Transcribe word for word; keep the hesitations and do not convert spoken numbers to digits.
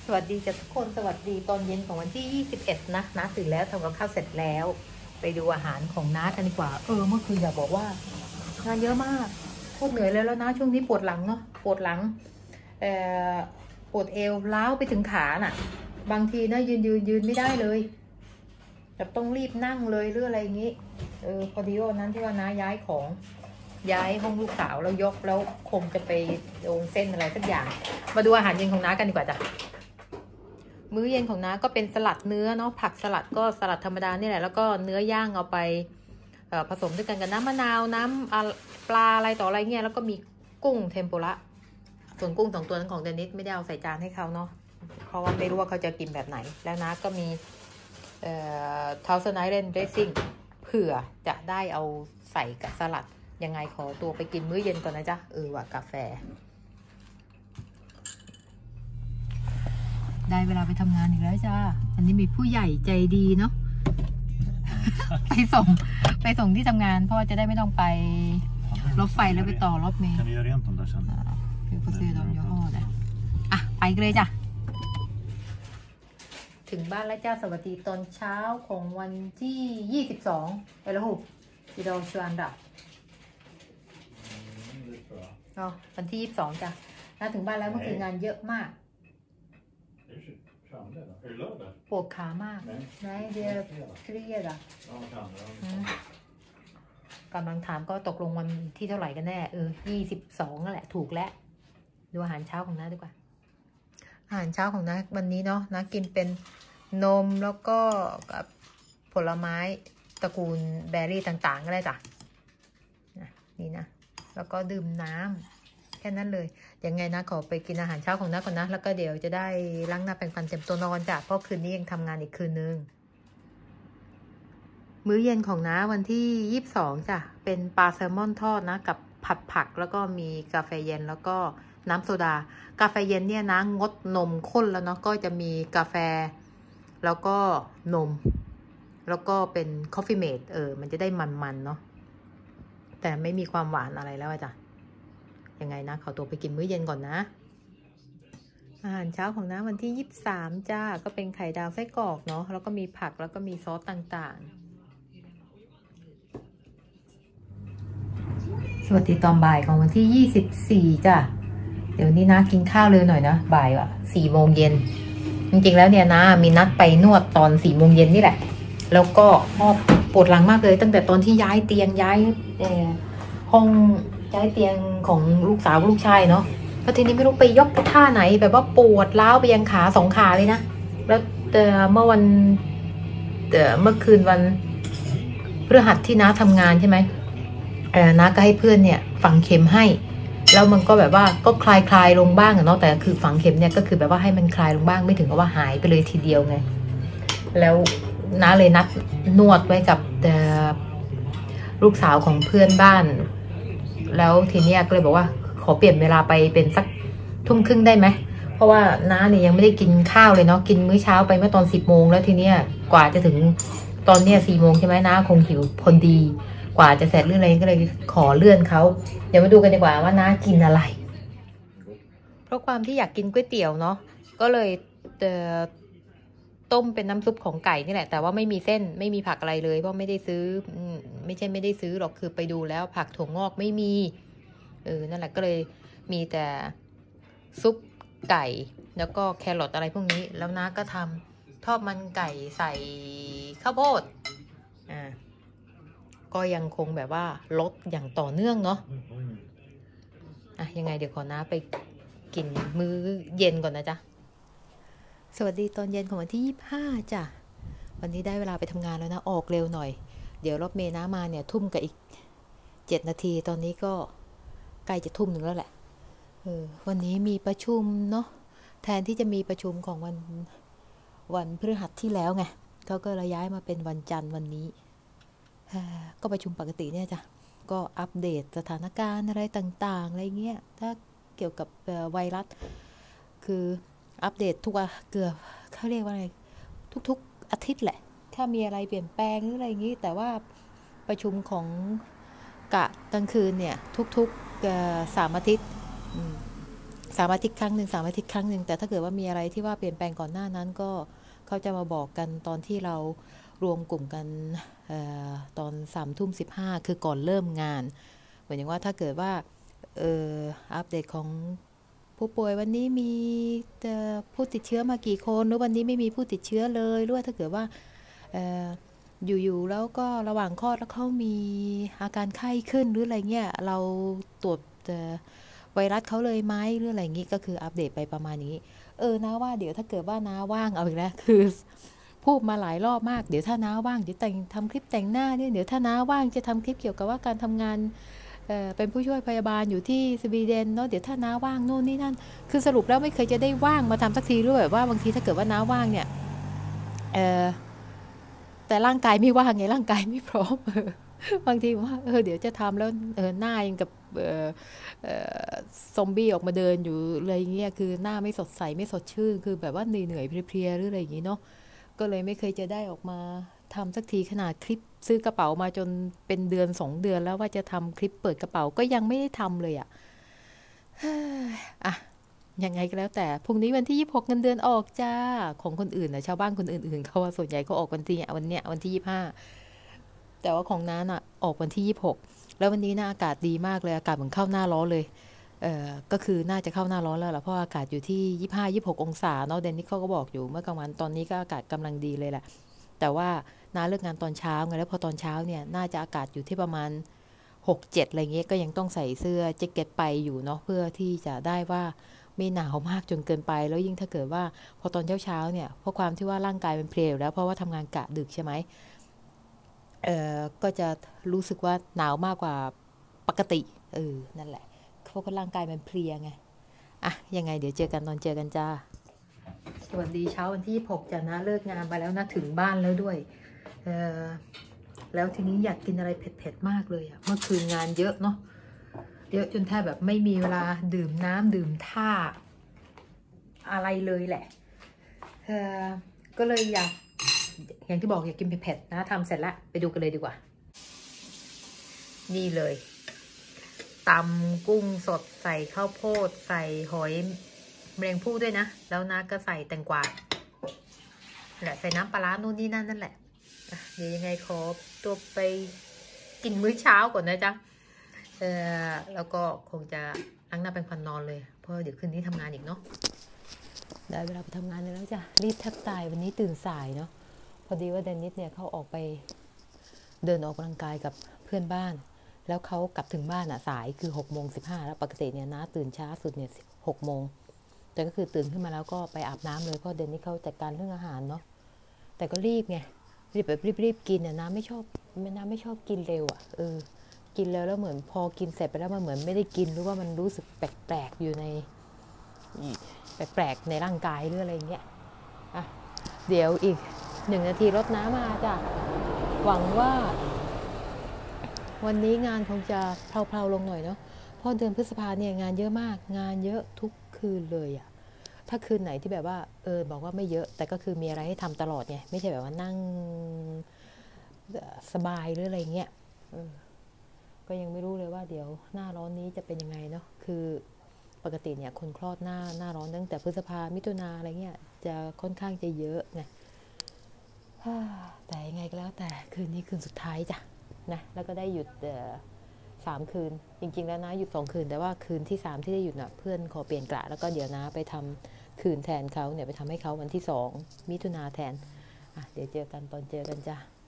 สวัสดีจ้ะทุกคนสวัสดีตอนเย็นของวันที่ยี่สิบเอ็ดนะน้าตื่นแล้วทำกับข้าวเสร็จแล้วไปดูอาหารของน้ากันดีกว่าเออเมื่อคืนอยากบอกว่างานเยอะมากโคตรเหนื่อยเลยแล้วนะช่วงนี้ปวดหลังเนาะปวดหลังเอ่อปวดเอวล้าวไปถึงขาน่ะบางทีนะยืนยืนยืนไม่ได้เลยแบบต้องรีบนั่งเลยหรืออะไรอย่างนี้เออพอดีวันนั้นที่ว่าน้าย้ายของย้ายห้องลูกสาวแล้วยกแล้วคงจะไปโดนเส้นอะไรสักอย่างมาดูอาหารเย็นของน้ากันดีกว่าจ้ะมื้อเย็นของน้าก็เป็นสลัดเนื้อเนาะผักสลัดก็สลัดธรรมดานี่แหละแล้วก็เนื้อย่างเอาไปผสมด้วยกันกับน้ำมะนาวน้ำปลาอะไรต่ออะไรเงี้ยแล้วก็มีกุ้งเทมปุระส่วนกุ้งสองตัวนั้นของเดนิสไม่ได้เอาใส่จานให้เขาเนาะเพราะว่าไม่รู้ว่าเขาจะกินแบบไหนแล้วน้าก็มีเอ่อทาวเซนไนเรนเดรสซิ่งเผื่อจะได้เอาใส่กับสลัดยังไงขอตัวไปกินมื้อเย็นก่อนนะจ๊ะเออว่ะกาแฟได้เวลาไปทำงานอีกแล้วจ้าอันนี้มีผู้ใหญ่ใจดีเนาะ ไปส่งไปส่งที่ทำงานเพราะว่าจะได้ไม่ต้องไปรถไฟแล้วไปต่อรถเมล์คือเขาซื้อดอมย่อเลยอ่ะไปเลยจ้ะถึงบ้านแล้วจ้าสวัสดีตอนเช้าของวันที่ยี่สิบสองไปแล้วหูที่เราชวนดับอ๋อวันที่ยี่สิบสองจ้ะน่าถึงบ้านแล้วเมื่อคืนงานเยอะมากปวดขามากนะเดียเครียดอ่ะกำลังถามก็ตกลงวันที่เท่าไหร่กันแน่เออยี่สิบสองนั่นแหละถูกแล้วดูอาหารเช้าของน้าดีกว่าอาหารเช้าของน้าวันนี้เนาะน้ากินเป็นนมแล้วก็กับผลไม้ตระกูลแบร์รี่ต่างๆก็ได้จ้ะนี่นะแล้วก็ดื่มน้ำแค่นั้นเลยยังไงนะขอไปกินอาหารเช้าของน้าก่อนนะแล้วก็เดี๋ยวจะได้ล้างหน้าแปรงฟันเต็มตัวนอนจ้ะเพราะคืนนี้ยังทำงานอีกคืนนึงมื้อเย็นของน้าวันที่ยี่สิบสองจ้ะเป็นปลาแซลมอนทอดนะกับผัดผักแล้วก็มีกาแฟเย็นแล้วก็น้ำโซดากาแฟเย็นเนี่ยนะงดนมข้นแล้วเนาะก็จะมีกาแฟแล้วก็นมแล้วก็เป็นคอฟฟี่เมดเออมันจะได้มันๆเนาะแต่ไม่มีความหวานอะไรแล้วจ้ะยังไงนะขอตัวไปกินมื้อเย็นก่อนนะอาหารเช้าของน้าวันที่ยี่สิบสามจ้าก็เป็นไข่ดาวไส้กรอกเนาะแล้วก็มีผักแล้วก็มีซอสต่างๆสวัสดีตอนบ่ายของวันที่ยี่สิบสี่จ้ะเดี๋ยวนี้นะกินข้าวเลยหน่อยนะบ่ายอ่ะสี่โมงเย็นจริงๆแล้วเนี่ยนะมีนัดไปนวดตอนสี่โมงเย็นนี่แหละแล้วก็ปวดหลังมากเลยตั้งแต่ตอนที่ย้ายเตียงย้ายห้องย้ายเตียงของลูกสาวลูกชายเนาะแล้วทีนี้ไม่รู้ไปยกท่าไหนแบบว่าปวดล้าวไปยังขาสองขาเลยนะแล้วแต่เมื่อวันแต่เมื่อคืนวันพฤหัสที่น้าทำงานใช่ไหมเออน้าก็ให้เพื่อนเนี่ยฝังเข็มให้แล้วมันก็แบบว่าก็คลายคลายลงบ้างเนาะแต่คือฝังเข็มเนี่ยก็คือแบบว่าให้มันคลายลงบ้างไม่ถึงกับว่าหายไปเลยทีเดียวไงแล้วน้าเลยนัดนวดไว้กับลูกสาวของเพื่อนบ้านแล้วทีเนี้ยก็เลยบอกว่าขอเปลี่ยนเวลาไปเป็นสักทุ่มครึ่งได้ไหมเพราะว่าน้าเนี่ยยังไม่ได้กินข้าวเลยเนาะกินมื้อเช้าไปเมื่อตอนสิบโมงแล้วทีเนี้ยกว่าจะถึงตอนเนี้ยสี่โมงใช่ไหมน้าคงหิวพอดีกว่าจะเสร็จเรื่องอะไรก็เลยขอเลื่อนเขาเดี๋ยวมาดูกันดีกว่าว่าน้ากินอะไรเพราะความที่อยากกินก๋วยเตี๋ยวเนาะก็เลยเอ่อต้มเป็นน้ำซุปของไก่นี่แหละแต่ว่าไม่มีเส้นไม่มีผักอะไรเลยเพราะไม่ได้ซื้อไม่ใช่ไม่ได้ซื้อหรอกคือไปดูแล้วผักถั่วงอกไม่มีเออนั่นแหละก็เลยมีแต่ซุปไก่แล้วก็แครอทอะไรพวกนี้แล้วน้าก็ทำทอดมันไก่ใส่ข้าวโพดอ่าก็ยังคงแบบว่าลดอย่างต่อเนื่องเนาะอ่ะยังไงเดี๋ยวขอน้าไปกินมื้อเย็นก่อนนะจ๊ะสวัสดีตอนเย็นของวันที่ยี่สิบห้าจ้ะวันนี้ได้เวลาไปทำงานแล้วนะออกเร็วหน่อยเดี๋ยวรถเมล์น้ามาเนี่ยทุ่มกับอีกเจ็ดนาทีตอนนี้ก็ใกล้จะทุ่มหนึ่งแล้วแหละเออวันนี้มีประชุมเนาะแทนที่จะมีประชุมของวันวันพฤหัสที่แล้วไงเขาก็เลยย้ายมาเป็นวันจันทร์วันนี้ก็ประชุมปกติเนี่ยจ้ะก็อัปเดตสถานการณ์อะไรต่างๆอะไรเงี้ยถ้าเกี่ยวกับไวรัสคืออัปเดตทุกเกือบเขาเรียกว่าอะไรทุกๆอาทิตย์แหละถ้ามีอะไรเปลี่ยนแปลงหรืออะไรอย่างนี้แต่ว่าประชุมของกะกลางคืนเนี่ยทุกๆสามอาทิตย์สามอาทิตย์ครั้งหนึ่งสามอาทิตย์ครั้งหนึ่งแต่ถ้าเกิดว่ามีอะไรที่ว่าเปลี่ยนแปลงก่อนหน้านั้นก็เขาจะมาบอกกันตอนที่เรารวมกลุ่มกันออตอนสามทุ่มสิบห้าคือก่อนเริ่มงานเหมือนอย่างว่าถ้าเกิดว่าเอออัปเดตของผู้ป่วยวันนี้มีผู้ติดเชื้อมากี่คนหรือวันนี้ไม่มีผู้ติดเชื้อเลยหรือว่าถ้าเกิดว่าอยู่ๆแล้วก็ระหว่างคลอดแล้วเขามีอาการไข้ขึ้นหรืออะไรเงี้ยเราตรวจไวรัสเขาเลยไหมหรืออะไรอย่างงี้ก็คืออัปเดตไปประมาณนี้เออนะว่าเดี๋ยวถ้าเกิดว่าน้าว่างเอาอีกแล้วคือพูดมาหลายรอบมากเดี๋ยวถ้าน้าว่างจะแต่งทำคลิปแต่งหน้าเนี่ยเดี๋ยวถ้าน้าว่างจะทำคลิปเกี่ยวกับว่าการทำงานเออเป็นผู้ช่วยพยาบาลอยู่ที่สวีเดนเนาะเดี๋ยวถ้าน้าว่างโน่นนี่นั่นคือสรุปแล้วไม่เคยจะได้ว่างมาทำสักทีด้วยแบบว่าบางทีถ้าเกิดว่าน้าว่างเนี่ยเออแต่ร่างกายไม่ว่างไงร่างกายไม่พร้อมบางทีว่าเออเดี๋ยวจะทำแล้วเออหน้ายังกับซอมบี้ออกมาเดินอยู่อะไรเงี้ยคือหน้าไม่สดใสไม่สดชื่นคือแบบว่าเหนื่อยเพลียๆหรืออะไรอย่างงี้เนาะก็เลยไม่เคยจะได้ออกมาทำสักทีขนาดคลิปซื้อกระเป๋ามาจนเป็นเดือนสองเดือนแล้วว่าจะทำคลิปเปิดกระเป๋าก็ยังไม่ได้ทำเลยอ่ะอ่ะยังไงก็แล้วแต่พรุ่งนี้วันที่ยี่สิบหกเงินเดือนออกจ้าของคนอื่นนะชาวบ้านคนอื่นๆเขาว่าส่วนใหญ่ก็ออกวันที่วันเนี้ยวันที่ยี่สิบห้าแต่ว่าของน้าน่ะออกวันที่ยี่สิบหกแล้ววันนี้น่าอากาศดีมากเลยอากาศเหมือนเข้าหน้าร้อนเลยเอ่อก็คือน่าจะเข้าหน้าร้อนแล้วล่ะเพราะอากาศอยู่ที่ยี่สิบห้า ยี่สิบหกองศาเนาะเดนนี่เขาก็บอกอยู่เมื่อกลางวันตอนนี้ก็อากาศกำลังดีเลยแหละแต่ว่าน้าเลิกงานตอนเช้าไงแล้วพอตอนเช้าเนี่ยน่าจะอากาศอยู่ที่ประมาณหก เจ็ดอะไรเงี้ยก็ยังต้องใส่เสื้อแจ็คเก็ตไปอยู่เนาะเพื่อที่จะได้ว่าไม่หนาวมากจนเกินไปแล้วยิ่งถ้าเกิดว่าพอตอนเช้าๆเนี่ยเพราะความที่ว่าร่างกายมันเพลียแล้วเพราะว่าทำงานกะดึกใช่ไหมเอ่อก็จะรู้สึกว่าหนาวมากกว่าปกติเออนั่นแหละเพราะว่าร่างกายมันเพลียไงอ่ะยังไงเดี๋ยวเจอกันตอนเจอกันจ้าสวัสดีเช้าวันที่ยี่สิบหกจ้ะนะเลิกงานไปแล้วนะถึงบ้านแล้วด้วยเออแล้วทีนี้อยากกินอะไรเผ็ดๆมากเลยอะเมื่อคืนงานเยอะเนาะเยอะจนแทบแบบไม่มีเวลาดื่มน้ำดื่มท่าอะไรเลยแหละเออก็เลยอยากอย่างที่บอกอยากกินเผ็ดๆนะทำเสร็จแล้วไปดูกันเลยดีกว่านี่เลยตำกุ้งสดใส่ข้าวโพดใส่หอยแมลงภู่ด้วยนะแล้วนะก็ใส่แตงกวาแหละใส่น้ำปลาร้านู่นนี่นั่นนั่นแหละเดี๋ยวยังไงขอตัวไปกินมื้อเช้าก่อนนะจ๊ะเออแล้วก็คงจะล้างหน้าแปรงฟันนอนเลยเพราะเดี๋ยวคืนนี้ทำงานอีกเนาะได้เวลาไปทำงานแล้วจ้ะรีบแทบตายวันนี้ตื่นสายเนาะพอดีว่าเดนนิสเนี่ยเขาออกไปเดินออกกำลังกายกับเพื่อนบ้านแล้วเขากลับถึงบ้านอ่ะสายคือหกโมงสิบห้าแล้วปกติเนี่ยนะตื่นช้าสุดเนี่ยหกโมงแต่ก็คือตื่นขึ้นมาแล้วก็ไปอาบน้ำเลยเพราะเดนนิสเขาจัดการเรื่องอาหารเนาะแต่ก็รีบไงรีบแบบรีบๆกินเนี่ยน้ำไม่ชอบน้ำไม่ชอบกินเร็วอ่ะเออกินแล้วแล้วเหมือนพอกินเสร็จไปแล้วมันเหมือนไม่ได้กินหรือว่ามันรู้สึกแปลกๆอยู่ในแปลกๆในร่างกายหรืออะไรเงี้ยอ่ะเดี๋ยวอีกหนึ่งนาทีรดน้ำมาจ้ะหวังว่าวันนี้งานคงจะเพลาๆลงหน่อยเนาะเพราะเดือนพฤษภาเนี่ยงานเยอะมากงานเยอะทุกคืนเลยอ่ะถ้าคืนไหนที่แบบว่าเออบอกว่าไม่เยอะแต่ก็คือมีอะไรให้ทำตลอดไงไม่ใช่แบบว่านั่งสบายหรืออะไรเงี้ยก็ยังไม่รู้เลยว่าเดี๋ยวหน้าร้อนนี้จะเป็นยังไงเนาะคือปกติเนี่ยคนคลอดหน้าหน้าร้อนตั้งแต่พฤษภามิถุนาอะไรเงี้ยจะค่อนข้างจะเยอะไงแต่ยังไงก็แล้วแต่คืนนี้คืนสุดท้ายจ้ะนะแล้วก็ได้หยุดสามคืนจริงๆแล้วนะหยุดสองคืนแต่ว่าคืนที่สามที่ได้หยุดน่ะเพื่อนขอเปลี่ยนกะแล้วก็เดี๋ยวนะไปทำคืนแทนเขาเนี่ยไปทำให้เขาวันที่สองมิถุนาแทนอ่ะเดี๋ยวเจอกันตอนเจอกันจ้ะ